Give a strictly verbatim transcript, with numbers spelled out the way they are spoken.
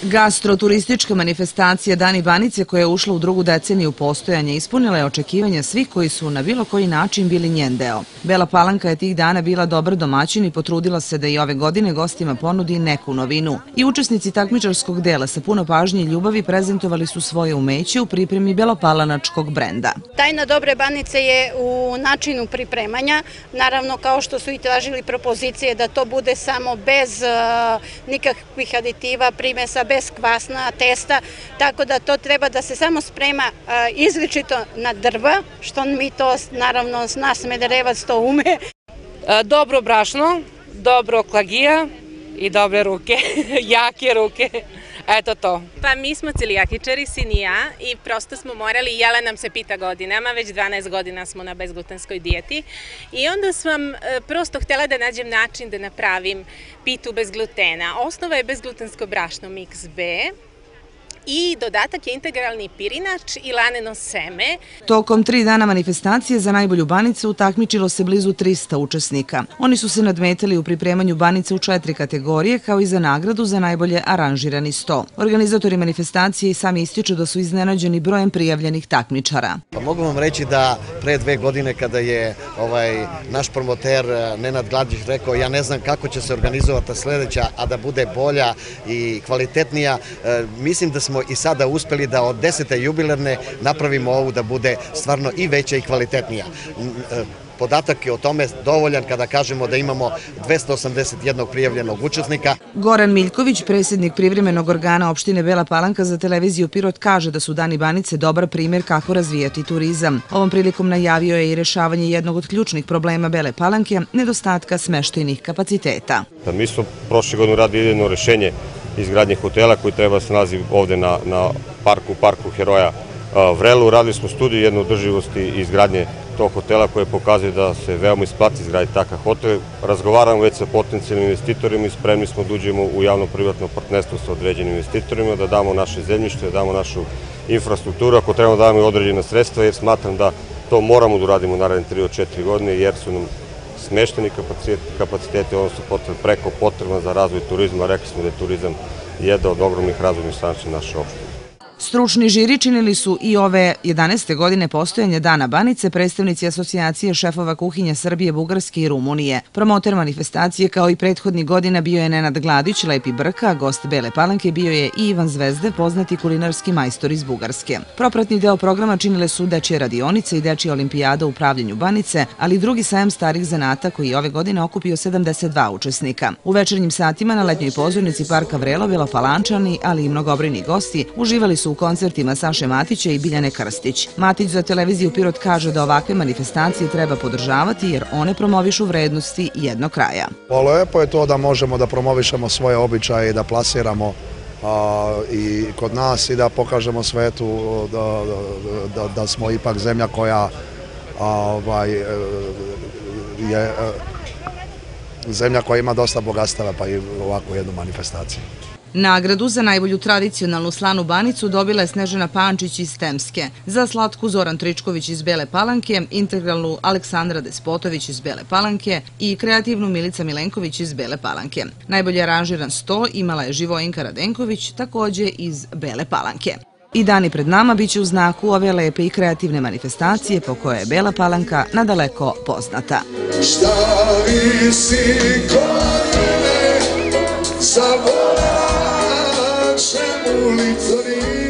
Gastroturistička manifestacija Dani Banice, koja je ušla u drugu deceniju postojanja, ispunila je očekivanja svih koji su na bilo koji način bili njen deo. Bela Palanka je tih dana bila dobar domaćin i potrudila se da i ove godine gostima ponudi neku novinu. I učesnici takmičarskog dela sa puno pažnje i ljubavi prezentovali su svoje umeće u pripremi belopalanačkog brenda. Tajna dobre banice je u načinu pripremanja, naravno kao što su i tražili propozicije da to bude samo bez nikakvih aditiva, primesa, bez kvasna, testa, tako da to treba da se samo sprema izričito na drva, što mi to, naravno, nas Smederevac to ume. Dobro brašno, dobro klagija i dobre ruke, jake ruke. Eto to. Pa mi smo celijakičari, sin i ja, i prosto smo morali, jela nam se pita godinama, već dvanaest godina smo na bezglutenskoj dijeti i onda sam prosto htjela da nađem način da napravim pitu bez glutena. Osnova je bezglutensko brašno Mix B i dodatak je integralni pirinač i laneno seme. Tokom tri dana manifestacije za najbolju banicu takmičilo se blizu trista učesnika. Oni su se nadmetali u pripremanju banice u četiri kategorije, kao i za nagradu za najbolje aranžirani sto. Organizatori manifestacije i sami ističu da su iznenađeni brojem prijavljenih takmičara. Pa mogu vam reći da pre dve godine kada je ovaj naš promoter Nenad Gladić rekao ja ne znam kako će se organizovati sledeća, a da bude bolja i kvalitetnija, mislim da smo i sada uspeli da od desete jubilarne napravimo ovu da bude stvarno i veća i kvalitetnija. Podatak je o tome dovoljan kada kažemo da imamo dvesta osamdeset jednog prijavljenog učesnika. Goran Miljković, predsjednik privremenog organa opštine Bela Palanka za televiziju Pirot, kaže da su Dani Banice dobar primjer kako razvijati turizam. Ovom prilikom najavio je i rešavanje jednog od ključnih problema Bele Palanke, nedostatka smeštajnih kapaciteta. Mi smo prošle godine radili jedno rešenje izgradnje hotela koji treba se nalazi ovde na, na parku, parku Heroja Vrelu. Radili smo studiju jedne održivosti i izgradnje tog hotela koje pokazuje da se veoma isplati izgraditi takav hotel. Razgovaramo već sa potencijalnim investitorima i spremni smo da uđemo u javno-privatno partnerstvo sa određenim investitorima, da damo naše zemljište, da damo našu infrastrukturu, ako trebamo da damo i određena sredstva, jer smatram da to moramo da uradimo naredne tri do četiri godine, jer su nam smešteni kapaciteti, odnosno preko potrebna za razvoj turizma. Rekli smo da je turizam jedan od ogromnih razvojnih staniča naše opštine. Stručni žiri činili su i ove jedanaeste godine postojanja Dana Banice predstavnici Asocijacije šefova kuhinja Srbije, Bugarske i Rumunije. Promoter manifestacije kao i prethodnih godina bio je Nenad Gladić, Lepi Brka, a gost Bele Palanke bio je i Ivan Zvezde, poznati kulinarski majstor iz Bugarske. Propratni deo programa činile su dečije radionice i dečija olimpijada u pravljenju banice, ali i drugi sajam starih zanata koji je ove godine okupio sedamdeset dva učesnika. U večernjim satima na letnjoj pozornici parka Vrelo Belopalančani, ali i mnogobrojni gosti uživali su u koncertima Saše Matića i Biljane Krstić. Matić za televiziju Pirot kaže da ovakve manifestacije treba podržavati jer one promovišu vrednosti jednog kraja. Lepo je to da možemo da promovišemo svoje običaje i da plasiramo i kod nas i da pokažemo svetu da smo ipak zemlja koja je zemlja koja ima dosta bogatstava, pa i ovakvu jednu manifestaciju. Nagradu za najbolju tradicionalnu slanu banicu dobila je Snežana Pančić iz Temske, za slatku Zoran Tričković iz Bele Palanke, integralnu Aleksandra Despotović iz Bele Palanke i kreativnu Milica Milenković iz Bele Palanke. Najbolje aranžiran sto imala je Živojinka Radenković, takođe iz Bele Palanke. I dani pred nama biće u znaku ove lepe i kreativne manifestacije po kojoj je Bela Palanka nadaleko poznata. Šta visi kod mene, zaboravim ulicu.